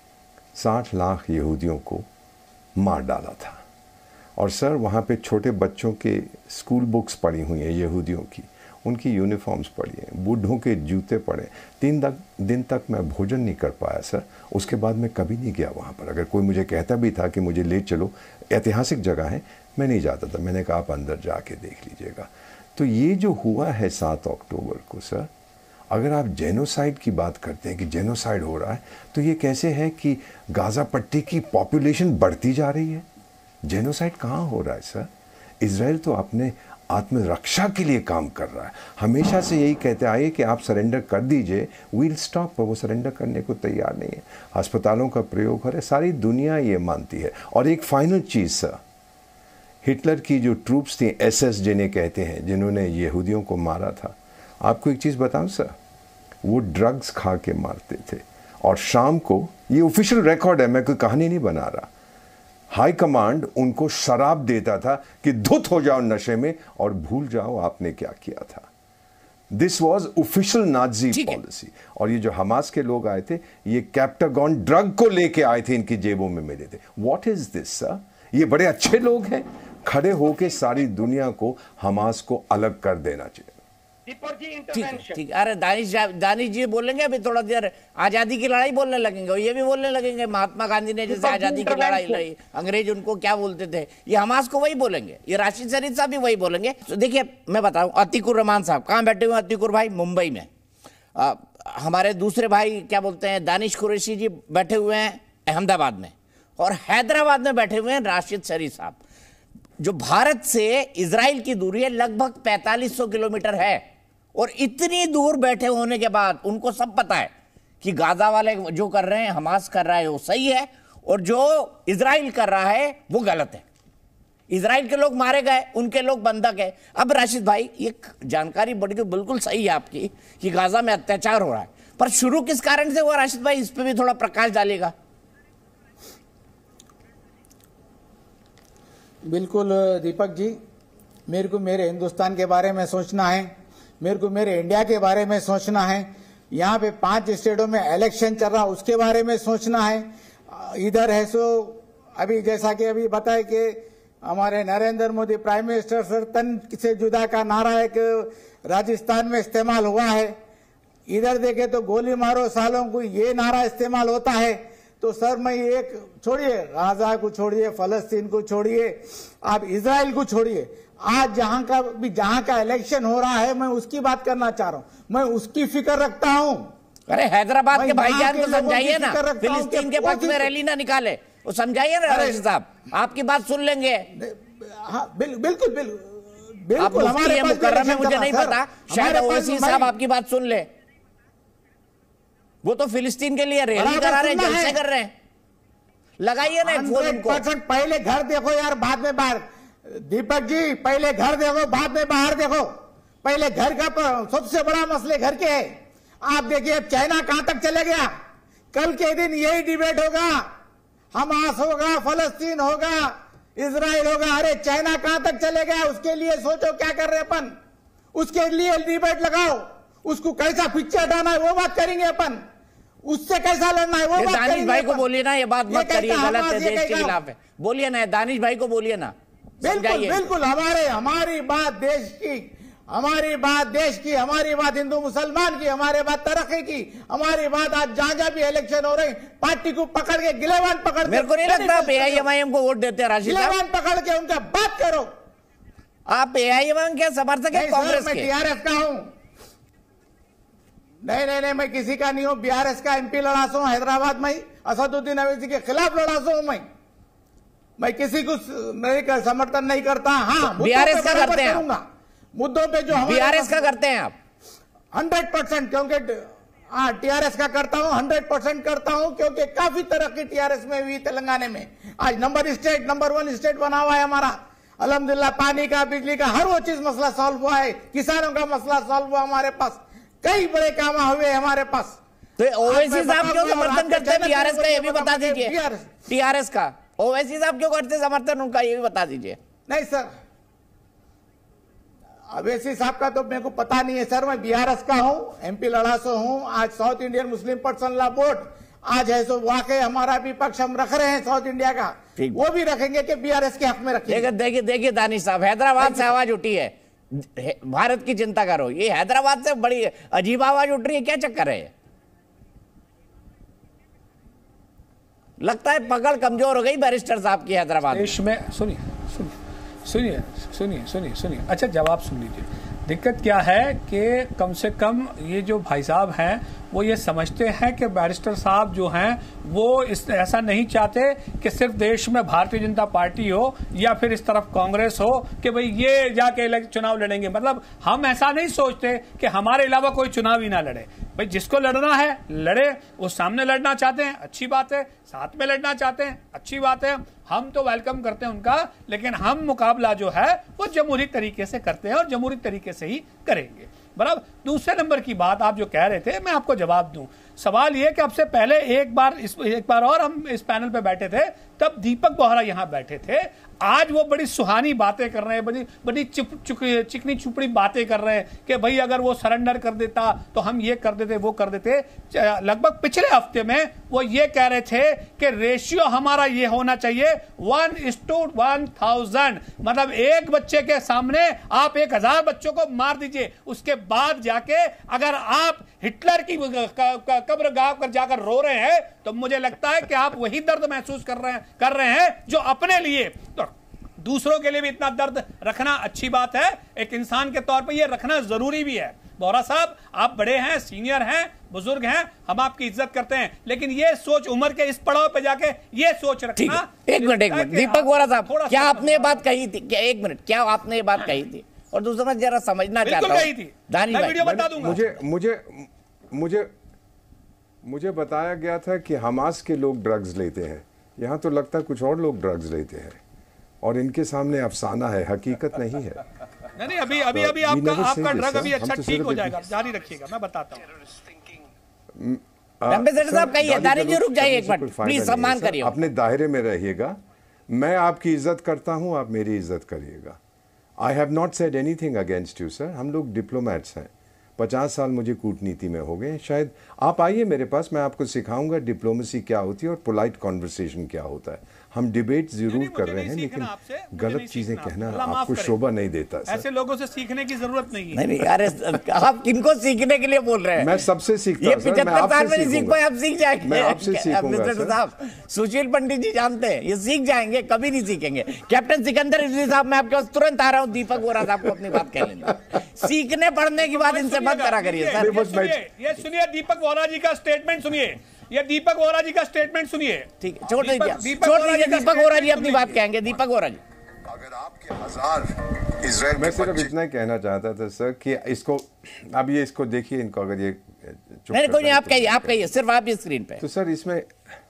60 लाख यहूदियों को मार डाला था। और सर वहाँ पे छोटे बच्चों के स्कूल बुक्स पड़ी हुई हैं यहूदियों की, उनकी यूनिफॉर्म्स पड़ी हैं, बूढ़ों के जूते पड़े। 3 दिन तक मैं भोजन नहीं कर पाया सर, उसके बाद मैं कभी नहीं गया वहाँ पर। अगर कोई मुझे कहता भी था कि मुझे ले चलो, ऐतिहासिक जगह है, मैं नहीं जाता था। मैंने कहा आप अंदर जाके देख लीजिएगा। तो ये जो हुआ है 7 अक्टूबर को सर, अगर आप जेनोसाइड की बात करते हैं कि जेनोसाइड हो रहा है, तो ये कैसे है कि गाज़ा पट्टी की पॉपुलेशन बढ़ती जा रही है? जेनोसाइड कहाँ हो रहा है सर? इजराइल तो अपने आत्मरक्षा के लिए काम कर रहा है। हमेशा से यही कहते आए कि आप सरेंडर कर दीजिए, वील स्टॉप, पर वो सरेंडर करने को तैयार नहीं है। अस्पतालों का प्रयोग हो रहा है, सारी दुनिया ये मानती है। और एक फाइनल चीज़ सर, हिटलर की जो ट्रूप्स थी, SS जिन्हें कहते हैं, जिन्होंने यहूदियों को मारा था, आपको एक चीज़ बताऊं सर, वो ड्रग्स खा के मारते थे। और शाम को, ये ऑफिशियल रिकॉर्ड है, मैं कोई कहानी नहीं बना रहा, हाई कमांड उनको शराब देता था कि धुत हो जाओ नशे में और भूल जाओ आपने क्या किया था। This was official Nazi policy. और ये जो हमास के लोग आए थे, ये कैप्टागॉन ड्रग को लेके आए थे, इनकी जेबों में मिले थे। What is this sir? ये बड़े अच्छे लोग हैं, खड़े होके सारी दुनिया को हमास को अलग कर देना चाहिए। ठीक। अरे दानिश जी बोलेंगे अभी थोड़ा देर आजादी की लड़ाई बोलने लगेंगे, और ये भी बोलने लगेंगे महात्मा गांधी ने जैसे आजादी की लड़ाई लड़ी, अंग्रेज उनको क्या बोलते थे, ये हमास को वही बोलेंगे, ये राशिद शरीफ साहब भी वही बोलेंगे। तो देखिए मैं बताऊं, अतीकुर रहमान साहब कहाँ बैठे हुए हैं? अतीकुर भाई मुंबई में। हमारे दूसरे भाई क्या बोलते हैं, दानिश कुरैशी जी बैठे हुए हैं अहमदाबाद में, और हैदराबाद में बैठे हुए हैं राशिद शरीफ साहब। जो भारत से इजराइल की दूरी है लगभग 4500 किलोमीटर है, और इतनी दूर बैठे होने के बाद उनको सब पता है कि गाजा वाले जो कर रहे हैं, हमास कर रहा है वो सही है, और जो इजराइल कर रहा है वो गलत है। इजराइल के लोग मारे गए, उनके लोग बंधक है। अब राशिद भाई ये जानकारी बड़ी बिल्कुल सही है आपकी कि गाजा में अत्याचार हो रहा है, पर शुरू किस कारण से हुआ राशिद भाई, इस पर भी थोड़ा प्रकाश डालेगा। बिल्कुल दीपक जी, मेरे को मेरे हिंदुस्तान के बारे में सोचना है, मेरे को मेरे इंडिया के बारे में सोचना है। यहाँ पे 5 स्टेटों में इलेक्शन चल रहा, उसके बारे में सोचना है। इधर है सो अभी जैसा कि अभी बताए कि हमारे Narendra Modi prime minister sir तन से जुदा का नारा एक राजस्थान में इस्तेमाल हुआ है। इधर देखे तो गोली मारो सालों को, ये नारा इस्तेमाल होता है। तो सर मैं एक छोड़िए, गाजा को छोड़िए, फलस्तीन को छोड़िए, आप इजराइल को छोड़िए, आज जहां का इलेक्शन हो रहा है मैं उसकी बात करना चाह रहा हूं, मैं उसकी फिक्र रखता हूं। अरे हैदराबाद के भाईजान को समझाइए ना, फिलिस्तीन के पक्ष में रैली ना निकाले, वो समझाइए ना राशिद साहब, आपकी बात सुन लेंगे। हाँ बिल्कुल आप हमारे मुकर्रम में मुझे नहीं पता, शायद ओवैसी साहब आपकी बात सुन ले। वो तो फिलिस्तीन के लिए रैली करा रहे हैं, जलसे कर रहे हैं, लगाइए ना फोन उनको। पहले घर देखो यार, बाद में बाहर। दीपक जी पहले घर देखो, बाद में बाहर देखो। पहले घर का सबसे बड़ा मसले घर के है। आप देखिए अब चाइना कहां तक चले गया। कल के दिन यही डिबेट होगा, हमास होगा, फलस्तीन होगा, इजराइल होगा। अरे चाइना कहां तक चले गया, उसके लिए सोचो क्या कर रहे अपन, उसके लिए डिबेट लगाओ, उसको कैसा पिक्चर हटाना है वो बात करेंगे अपन, उससे कैसा लड़ना है वो बात करेंगे। दानिश भाई को बोलिए ना, ये बात मत करिए, गलत है, देश के खिलाफ है। बोलिए ना दानिश भाई को, बोलिए ना। बिल्कुल हमारी बात देश की, हमारी बात देश की, हमारी बात हिंदू मुसलमान की, हमारी बात तरक्की की, हमारी बात आज जहां भी इलेक्शन हो रहे पार्टी को पकड़ के गिलेवान पकड़ के, मेरे को नहीं लगता आप एआईएमआईएम को वोट देते हैं राशिद साहब। गिलेवान पकड़ के उनका बात करो। आप एआईएमआईएम के समर्थक हैं कांग्रेस के? मैं टीआरएस का हूं। नहीं मैं किसी का नहीं हूं। बीआरएस का एमपी लड़ा सो हैदराबाद में, असदुद्दीन अवैसी के खिलाफ लड़ा सो मैं किसी को समर्थन नहीं करता। हाँ बीआरएस का करते हैं मुद्दों पे जो बीआरएस का करते हैं आप 100%, क्योंकि टीआरएस का करता हूं, 100% करता हूं, क्योंकि काफी तरक्की टीआरएस में हुई तेलंगाना में। आज नंबर 1 स्टेट बना हुआ है हमारा, अल्हम्दुलिल्लाह। पानी का, बिजली का, हर वो चीज मसला सॉल्व हुआ है, किसानों का मसला सॉल्व हुआ हमारे पास, कई बड़े काम हुए हमारे पास। तो ओवैसी साहब क्यों समर्थन करते हैं टीआरएस का, ये भी बता दीजिए। टीआरएस का ओवैसी साहब क्यों करते समर्थन उनका, ये भी बता दीजिए। नहीं सर, अवैसी साहब का तो मेरे को पता नहीं है सर। मैं बीआरएस का हूं, एमपी लड़ासो हूं। आज South Indian Muslim personal law board आज है, सो वाकई हमारा विपक्ष हम रख रहे हैं साउथ इंडिया का, वो भी रखेंगे कि बीआरएस के हक में रखेंगे। देखिए दानिश साहब, हैदराबाद से आवाज उठी है, भारत की चिंता करो, ये हैदराबाद से बड़ी अजीब आवाज उठ रही है, क्या चक्कर है? लगता है पकड़ कमजोर हो गई बैरिस्टर साहब की हैदराबाद देश में। सुनिए, अच्छा जवाब सुन लीजिए। दिक्कत क्या है कि कम से कम ये जो भाई साहब हैं वो ये समझते हैं कि बैरिस्टर साहब जो हैं वो ऐसा नहीं चाहते कि सिर्फ देश में भारतीय जनता पार्टी हो या फिर इस तरफ कांग्रेस हो कि भाई ये जाके चुनाव लड़ेंगे। मतलब हम ऐसा नहीं सोचते कि हमारे अलावा कोई चुनाव ही ना लड़े। भाई जिसको लड़ना है लड़े, वो सामने लड़ना चाहते हैं अच्छी बात है, साथ में लड़ना चाहते हैं अच्छी बात है, हम तो वेलकम करते हैं उनका। लेकिन हम मुकाबला जो है वो जमहूरी तरीके से करते हैं और जमहूरी तरीके से ही करेंगे। बराबर। दूसरे नंबर की बात आप जो कह रहे थे, मैं आपको जवाब दूं। सवाल यह कि आपसे पहले एक बार और हम इस पैनल पे बैठे थे, तब दीपक बोहरा यहां बैठे थे। आज वो बड़ी सुहानी बातें कर रहे हैं, बड़ी चिकनी चुपड़ी बातें कर रहे हैं कि भाई अगर वो सरेंडर कर देता तो हम ये कर देते, वो कर देते। लगभग पिछले हफ्ते में वो ये कह रहे थे कि रेशियो हमारा ये होना चाहिए 1:1000, मतलब एक बच्चे के सामने आप 1000 बच्चों को मार दीजिए, उसके बाद जाके अगर आप हिटलर की कब्रगाह पर जाकर रो रहे हैं तो मुझे लगता है कि आप वही दर्द महसूस कर रहे हैं जो अपने लिए, तो दूसरों के लिए भी इतना दर्द रखना अच्छी बात है। एक इंसान के तौर पर यह रखना जरूरी भी है। बोहरा साहब, आप बड़े हैं, सीनियर हैं, बुजुर्ग हैं, हम आपकी इज्जत करते हैं, लेकिन ये सोच उम्र के इस पड़ाव पे जाके ये सोच रखना। एक मिनट दीपक बोहरा साहब, क्या आपने ये बात कही थी? क्या एक मिनट, क्या आपने ये बात कही थी? और दूसरा मैं जरा समझना चाहता हूं, वीडियो बता दूंगा। मुझे बताया गया था कि हमास के लोग ड्रग्स लेते हैं, यहाँ तो लगता है कुछ और लोग ड्रग्स लेते हैं और इनके सामने अफसाना है, हकीकत नहीं है। नहीं, अभी आपका ड्रग अभी अच्छा ठीक हो जाएगा, जारी रखिएगा, मैं बताता हूँ। एम्बेसडर साहब कहिए, दानिश जी रुक जाइए एक मिनट प्लीज, सम्मान करिए, अपने दायरे में रहिएगा। मैं आपकी इज्जत करता हूँ, आप मेरी इज्जत करिएगा। I have not said anything against you sir. हम लोग डिप्लोमेट्स हैं, 50 साल मुझे कूटनीति में हो गए। शायद आप आइए मेरे पास, मैं आपको सिखाऊंगा डिप्लोमेसी क्या होती है और पोलाइट कॉन्वर्सेशन क्या होता है। हम डिबेट जरूर कर रहे हैं, लेकिन गलत चीजें कहना आपको शोभा नहीं देता। ऐसे लोगों से सीखने की जरूरत नहीं है। नहीं यार, आप किनको सीखने के लिए बोल रहे हैं? मैं सबसे सीखता हूं। ये 75 साल में नहीं सीख पाए, आप सीख जाएंगे। मैं आपसे सीखूंगा साहब, सुशील पंडित जी जानते हैं, ये सीख जाएंगे, कभी नहीं सीखेंगे। कैप्टन सिकंदर रिजवी साहब, मैं आपके पास तुरंत आ रहा हूँ। दीपक बोहरा साहब को अपनी बात कह लेना, सीखने पढ़ने की बात इनसे मत करा करिए सर। ये सुनिए दीपक बोहरा जी का स्टेटमेंट सुनिए, ये दीपक बोहरा जी का स्टेटमेंट सुनिए। ठीक है, छोड़ दीजिए दीपक बोहरा जी अपनी बात कहेंगे। दीपक बोहरा जी, अगर आपके 1000 इजराइल, मैं सिर्फ इतना कहना चाहता था सर कि इसको अब ये इसको देखिए, इनको अगर ये नहीं कोई नहीं, आप कहिए सिर्फ आप स्क्रीन पे। तो सर इसमें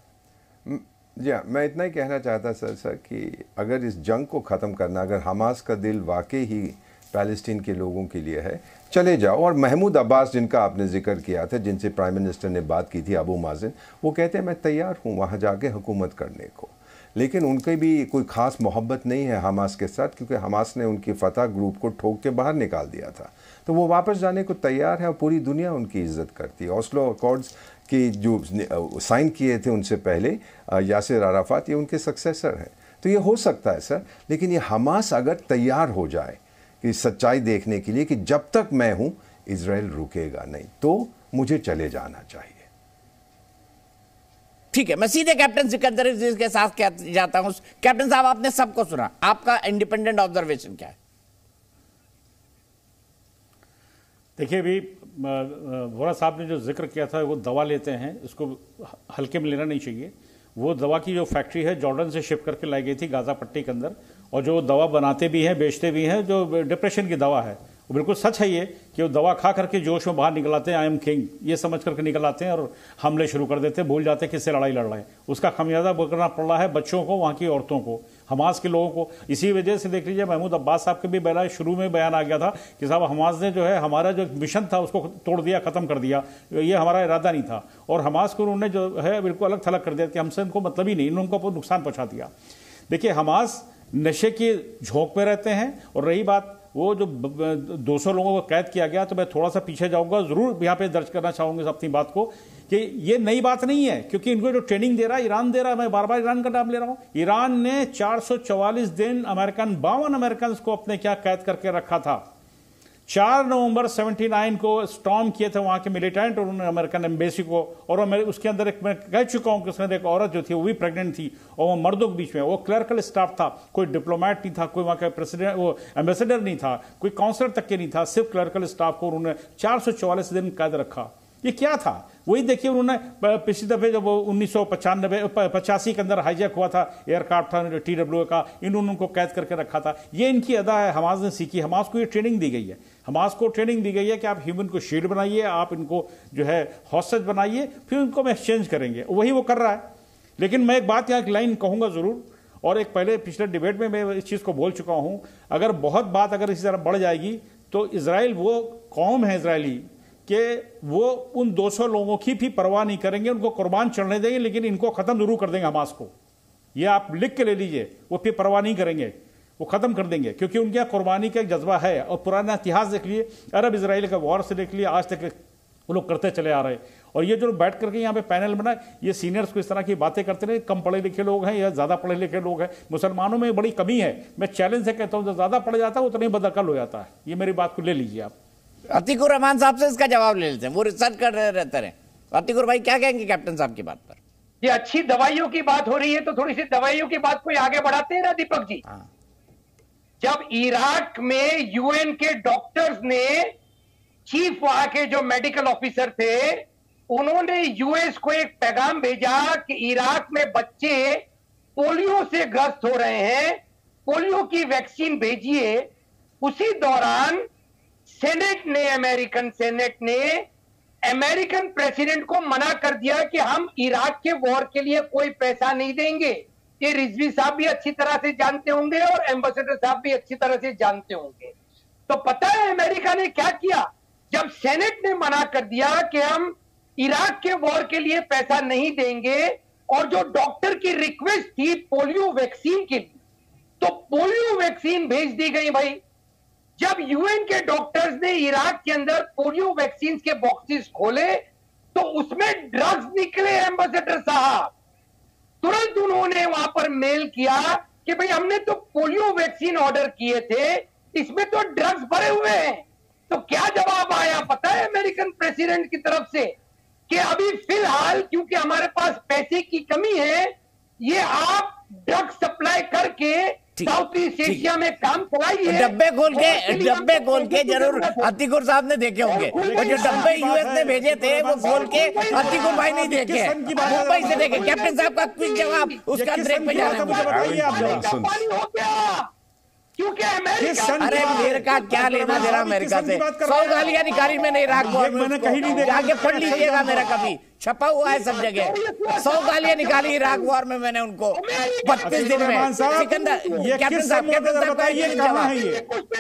जी हाँ, मैं इतना ही कहना चाहता सर कि अगर इस जंग को ख़त्म करना, अगर हमास का दिल वाकई ही पैलेस्टीन के लोगों के लिए है, चले जाओ। और महमूद अब्बास जिनका आपने जिक्र किया था, जिनसे प्राइम मिनिस्टर ने बात की थी, अबू माजिन, वो कहते हैं मैं तैयार हूँ वहाँ जाके हुकूमत करने को, लेकिन उनकी भी कोई ख़ास मोहब्बत नहीं है हमास के साथ, क्योंकि हमास ने उनकी फतह ग्रुप को ठोक के बाहर निकाल दिया था। तो वो वापस जाने को तैयार है और पूरी दुनिया उनकी इज्जत करती है। ओस्लो अकॉर्ड्स की जो साइन किए थे उनसे पहले यासिर अराफात, ये उनके सक्सेसर हैं। तो ये हो सकता है सर, लेकिन ये हमास अगर तैयार हो जाए कि सच्चाई देखने के लिए कि जब तक मैं हूं इजराइल रुकेगा नहीं, तो मुझे चले जाना चाहिए। ठीक है, मैं सीधे कैप्टन सिकंदर के साथ जाता हूं। कैप्टन साहब, आपने सबको सुना, आपका इंडिपेंडेंट ऑब्जर्वेशन क्या है? देखिए, अभी बोहरा साहब ने जो जिक्र किया था, वो दवा लेते हैं, इसको हल्के में लेना नहीं चाहिए। वो दवा की जो फैक्ट्री है जॉर्डन से शिप करके लाई गई थी गाजा पट्टी के अंदर, और जो दवा बनाते भी हैं, बेचते भी हैं, जो डिप्रेशन की दवा है, वो बिल्कुल सच है ये कि वो दवा खा करके जोश में बाहर निकल आते हैं, आई एम किंग ये समझ करके निकल आते हैं और हमले शुरू कर देते हैं, भूल जाते हैं किससे लड़ाई लड़ रहे हैं। उसका खमियाजा भुगतना पड़ रहा है बच्चों को, वहाँ की औरतों को, हमास के लोगों को। इसी वजह से देख लीजिए, महमूद अब्बास साहब के भी पहला शुरू में बयान आ गया था कि साहब हमास ने जो है हमारा जो मिशन था उसको तोड़ दिया, खत्म कर दिया, ये हमारा इरादा नहीं था। और हमास को उन्होंने जो है बिल्कुल अलग थलग कर दिया कि हमसे इनको मतलब ही नहीं, इन्होंने उनको नुकसान पहुंचा दिया। देखिए, हमास नशे के झोंक में रहते हैं। और रही बात वो जो 200 लोगों को कैद किया गया, तो मैं थोड़ा सा पीछे जाऊंगा, जरूर यहाँ पे दर्ज करना चाहूंगा अपनी बात को कि ये नई बात नहीं है, क्योंकि इनको जो ट्रेनिंग दे रहा है ईरान दे रहा है। मैं बार बार ईरान का नाम ले रहा हूं। ईरान ने 444 दिन अमेरिकन 52 अमेरिकन को अपने क्या कैद करके रखा था। 4 नवंबर 79 को स्टॉर्म किए थे वहां के मिलिटेंट और उन्होंने अमेरिकन एम्बेसी को, और उसके अंदर एक मैं कह चुका हूं कि उसमें एक औरत जो थी वो भी प्रेग्नेंट थी, और वो मर्दों के बीच में, वो क्लर्कल स्टाफ था, कोई डिप्लोमेट नहीं था, कोई वहां का प्रेसिडेंट वो एम्बेसडर नहीं था, कोई काउंसलर तक के नहीं था, सिर्फ क्लर्कल स्टाफ को उन्होंने 444 दिन कैद रखा। ये क्या था? वही देखिए, उन्होंने पिछली दफे जब 1985 के अंदर हाईजैक हुआ था एयरक्राफ्ट था TWA का, इन्होंने उनको कैद करके रखा था। ये इनकी अदा है, हमास ने सीखी। हमास को ये ट्रेनिंग दी गई है, हमास को ट्रेनिंग दी गई है कि आप ह्यूमन को शील्ड बनाइए, आप इनको जो है हॉस्टेज बनाइए, फिर उनको हम एक्सचेंज करेंगे। वही वो कर रहा है। लेकिन मैं एक बात यहाँ की लाइन कहूंगा जरूर, और एक पहले पिछले डिबेट में मैं इस चीज को बोल चुका हूं, अगर बहुत बात अगर इसी तरह बढ़ जाएगी तो इजराइल वो कौम है इजरायली कि वो उन 200 लोगों की भी परवाह नहीं करेंगे, उनको कुर्बान चढ़ने देंगे, लेकिन इनको खत्म जरूर कर देंगे हमास को। ये आप लिख के ले लीजिए, वो फिर परवाह नहीं करेंगे, वो खत्म कर देंगे, क्योंकि उनके यहाँ कुर्बानी का एक जज्बा है। और पुराना इतिहास देख लिए, अरब इजराइल का वॉर से देख लिए, आज तक वो लोग करते चले आ रहे। और ये जो बैठ करके यहाँ पे पैनल बना, ये सीनियर्स को इस तरह की बातें करते रहे, कम पढ़े लिखे लोग हैं या ज्यादा पढ़े लिखे लोग हैं। मुसलमानों में बड़ी कमी है, मैं चैलेंज से कहता हूँ, जो ज्यादा पढ़ जाता है उतना ही बदअकल हो जाता है। ये मेरी बात को ले लीजिए आप। अतीकुर रहमान साहब से इसका जवाब ले लेते हैं, वो रिसर्च कर रहे रहते हैं। अतीकुर भाई क्या कहेंगे कैप्टन साहब की बात पर? ये अच्छी दवाइयों की बात हो रही है तो थोड़ी सी दवाइयों की बात कोई आगे बढ़ाते हैं ना दीपक जी। जब इराक में यूएन के डॉक्टर्स ने, चीफ वहां के जो मेडिकल ऑफिसर थे, उन्होंने यूएस को एक पैगाम भेजा कि इराक में बच्चे पोलियो से ग्रस्त हो रहे हैं, पोलियो की वैक्सीन भेजिए। उसी दौरान सेनेट ने, अमेरिकन सेनेट ने अमेरिकन प्रेसिडेंट को मना कर दिया कि हम इराक के वॉर के लिए कोई पैसा नहीं देंगे। ये रिजवी साहब भी अच्छी तरह से जानते होंगे और एम्बेसडर साहब भी अच्छी तरह से जानते होंगे। तो पता है अमेरिका ने क्या किया? जब सेनेट ने मना कर दिया कि हम इराक के वॉर के लिए पैसा नहीं देंगे, और जो डॉक्टर की रिक्वेस्ट थी पोलियो वैक्सीन के लिए, तो पोलियो वैक्सीन भेज दी गई भाई। जब यूएन के डॉक्टर्स ने इराक के अंदर पोलियो वैक्सीन के बॉक्सेस खोले तो उसमें ड्रग्स निकले। एम्बेसडर साहब तुरंत उन्होंने वहां पर मेल किया कि भाई हमने तो पोलियो वैक्सीन ऑर्डर किए थे, इसमें तो ड्रग्स भरे हुए हैं। तो क्या जवाब आया पता है अमेरिकन प्रेसिडेंट की तरफ से कि अभी फिलहाल क्योंकि हमारे पास पैसे की कमी है, ये आप ड्रग सप्लाई करके साउथ ईस्ट एशिया में काम कराइए। डब्बे खोल के जरूर अतीकुर साहब ने देखे होंगे, और जो डब्बे यूएस ने भेजे थे वो खोल के अतीकुर भाई नहीं देखे, मुंबई से देखे। कैप्टन साहब का क्विक जवाब उसका ब्रेक पे जा रहा है। क्योंकि अमेरिका क्या लेना दे रहा अमेरिका से? 100 गालियां निकाली मैंने इराक वॉर में, मैंने कहीं नहीं देखा, आगे पढ़ लीजिएगा, मेरा कभी छपा हुआ है सब जगह। 100 गालियां निकाली इराक वॉर में मैंने उनको 32 दिन में। सिकंदर कैप्टन साहब का ये जवाब है।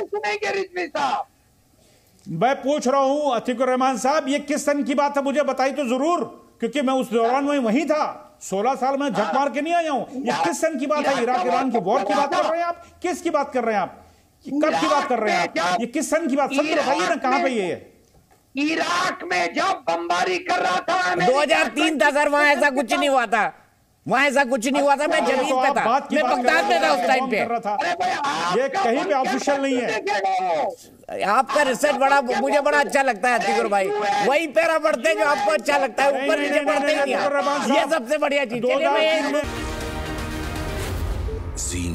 ये मैं पूछ रहा हूं अतीकुर रहमान साहब, ये किस सन की बात है मुझे बताइए तो जरूर, क्योंकि मैं उस दौरान में वहीं था। 16 साल में झक मार के नहीं आया हूं। ये किस सन की बात है? इराक ईरान की वॉर की बात कर रहे हैं आप? किस की बात कर रहे हैं आप? कब की बात कर रहे हैं आप? ये किस सन की बात? सब बताइए ना, कहां पे ये है? इराक में जब बमबारी कर रहा था 2003 था सर, वहां ऐसा कुछ नहीं हुआ था, वहां ऐसा कुछ नहीं हुआ था। मैं जमीन पे था, मैं बगदाद में था उस टाइम पे। ये कहीं पे ऑफिशियल नहीं है। आपका रिसर्च बड़ा, मुझे बड़ा अच्छा लगता है अतीकुर भाई। वही पैरा पढ़ते जो आपको अच्छा लगता है, ऊपर नीचे पढ़ते ही नहीं। ये सबसे बढ़िया चीज।